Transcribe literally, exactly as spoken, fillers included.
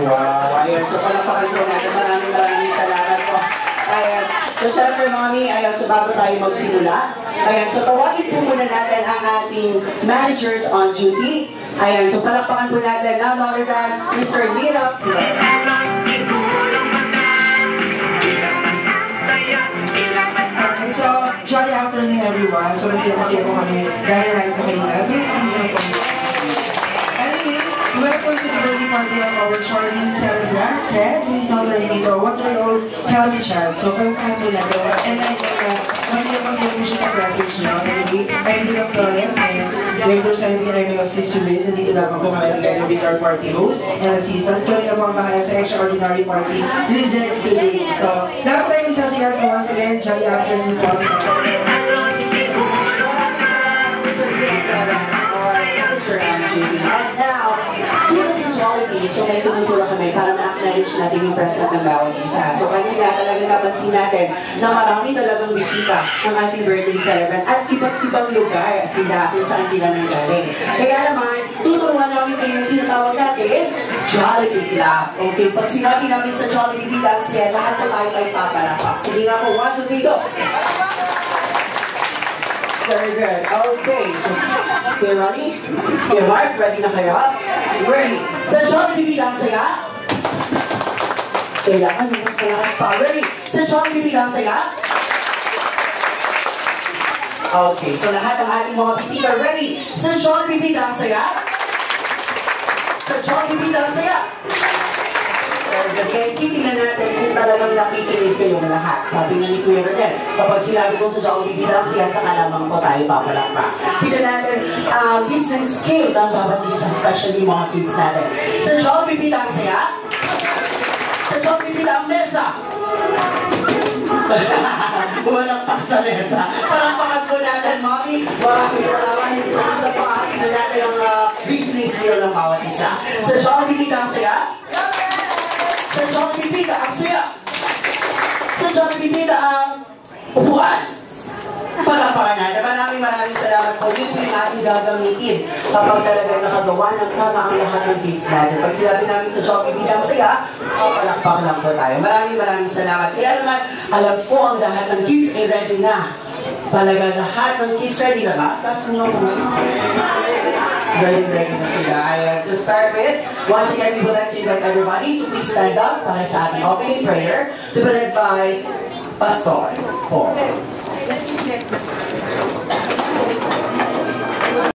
Wow, ayun. So, palakpakan po natin. Maraming maraming salamat po. Ayan. So, syempre, mami, ayan. So, bago tayo magsimula. Ayan. So, tawagin po muna natin ang ating managers on duty. Ayan. So, palakpakan po natin na other than Mister Lira. So, jolly afternoon everyone. So, masaya-masaya po kami dahil nakita kayo na. Anyway, welcome to the birthday party of our Charlene Sarah Grandson, who is now turning into a one-year-old healthy child. So, welcome to that. And I know na masaya-masaya po siya sa presence niyo. Anyway, I'm Lira Flores, and Director Science and I may assist you with. Nandito lamang po kami together with our party host and assistant. Kami na po ang bahala sa extraordinary party visit today. So, lahat tayo masasaya. So, once again, jolly afternoon po. And now, dito sa Jollibee, so may pinuturo kami para ma-acknowledge natin yung present ng bawat isa. So kanina talaga napansin natin na marami talagang bisita ng ating birthday celebrant at iba't ibang lugar sila kung saan sila nanggaling. Kaya naman, tuturuan namin kayo yung tinatawag natin, Jollibee Club. Okay, pag sinabi namin sa Jollibee Bilang siya, lahat po tayo ay papalapak. Sige nga po, one, two, three, go! Very good. Okay. So, okay, ready? Okay, Mark, ready na kayo? Ready. Sa Jollibee bilang saya. Kailangan yung mas malakas pa. Ready? Sa Jollibee bilang saya. Okay. So, lahat ng ating mga bisita, ready? Sa Jollibee bilang saya. Sa Jollibee bilang saya. Kaya titignan natin kung talagang nakikinig kayong lahat. Sabi nga ni Kuya Rodel, kapag sinabi ko sa Jollibee bilang siya, sa kalamang po tayo papalakpak. Tignan natin ang um, listening skill ng bawat isa, especially mga kids natin. Sa Jollibee bilang siya, sa Jollibee bilang mesa. Walang pa sa mesa. Palakpakan po natin, Mommy. Maraming salamat. Sa pang-akin natin ang uh, listening skill ng bawat isa. Sa Jollibee bilang siya, sa Jollibee ang saya. Sa Jollibee ang upuan. Palakpakan natin. Maraming maraming salamat po. Yun po yung ating gagamitin kapag talaga nakagawa ng tama ang lahat ng kids natin. Pag sinabi namin sa Jollibee ang saya, palakpak lang po tayo. Maraming maraming salamat. Kaya naman, alam po ang lahat ng kids ay ready na. Talaga lahat ng kids ready na ba? Tapos nyo po. Very ready na sila. And to start with, once again, we would like to invite everybody to please stand up para sa ating opening prayer to be led by Pastor Paul.